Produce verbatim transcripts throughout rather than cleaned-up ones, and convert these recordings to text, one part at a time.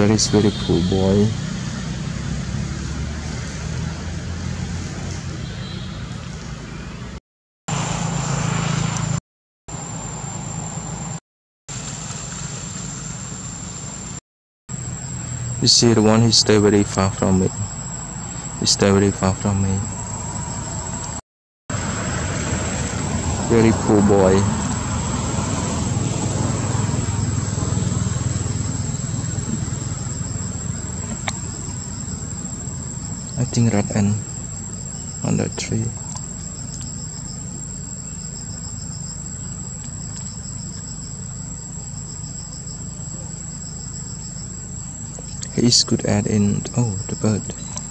That is very poor boy. You see the one, he stay very far from me. He stay very far from me. Very poor boy. I think red ant on that tree. He is good at in oh the bird.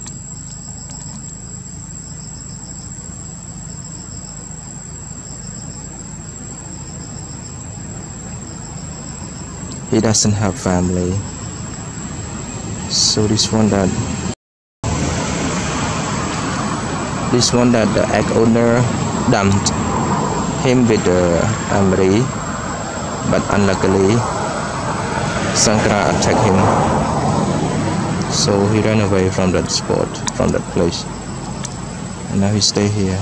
He doesn't have family. So this one that this one that the egg owner dumped him with the family, but unluckily Sankara attacked him. So he ran away from that spot, from that place, and now he stay here.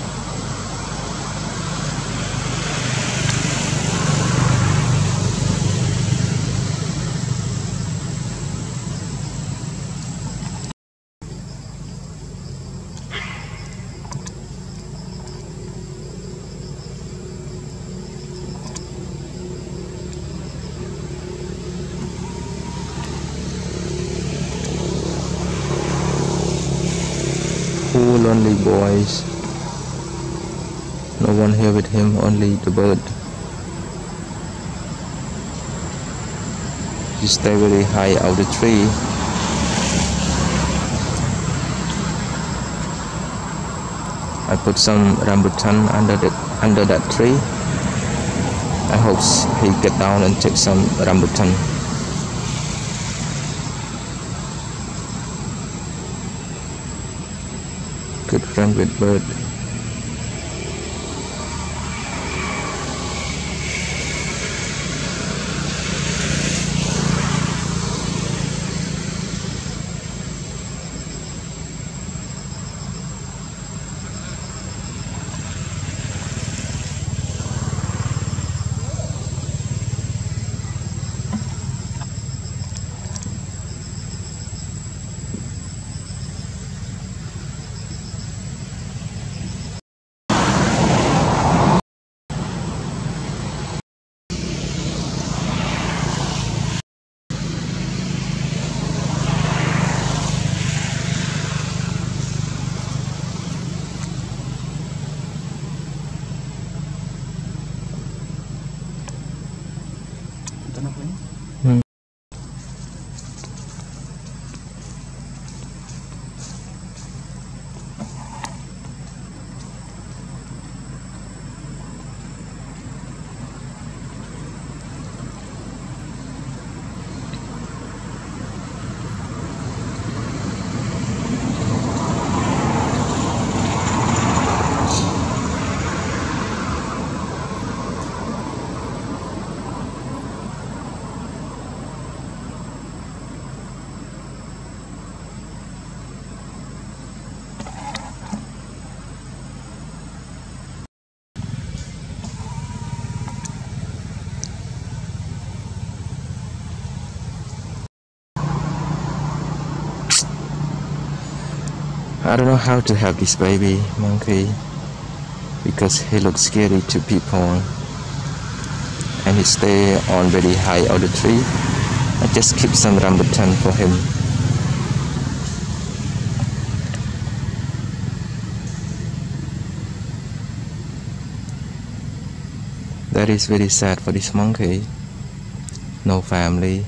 Poor lonely boys. No one here with him, only the bird. He stay very high out the tree. I put some rambutan under the under that tree. I hope he get down and take some rambutan. Good friend with bird. Hmm. I don't know how to have this baby monkey because he looks scary to people and he stay on very high on the tree. I just keep some rambutan for him. That is very sad for this monkey. No family.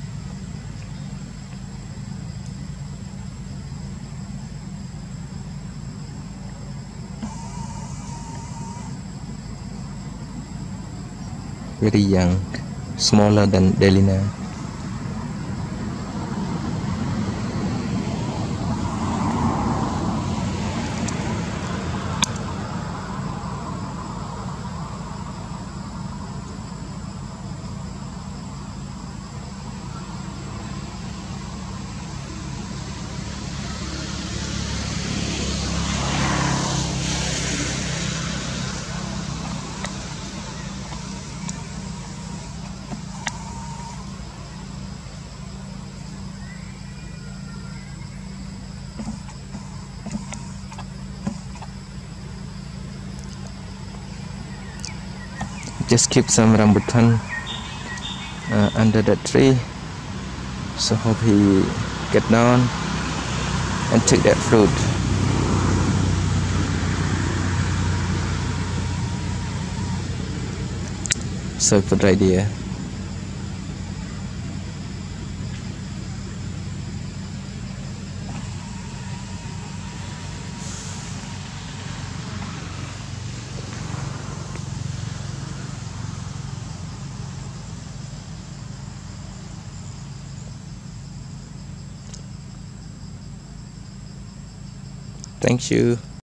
Very young, smaller than Delina. just keep some rambutan uh, under that tree, so hope he get down and take that fruit. So good idea. Thank you.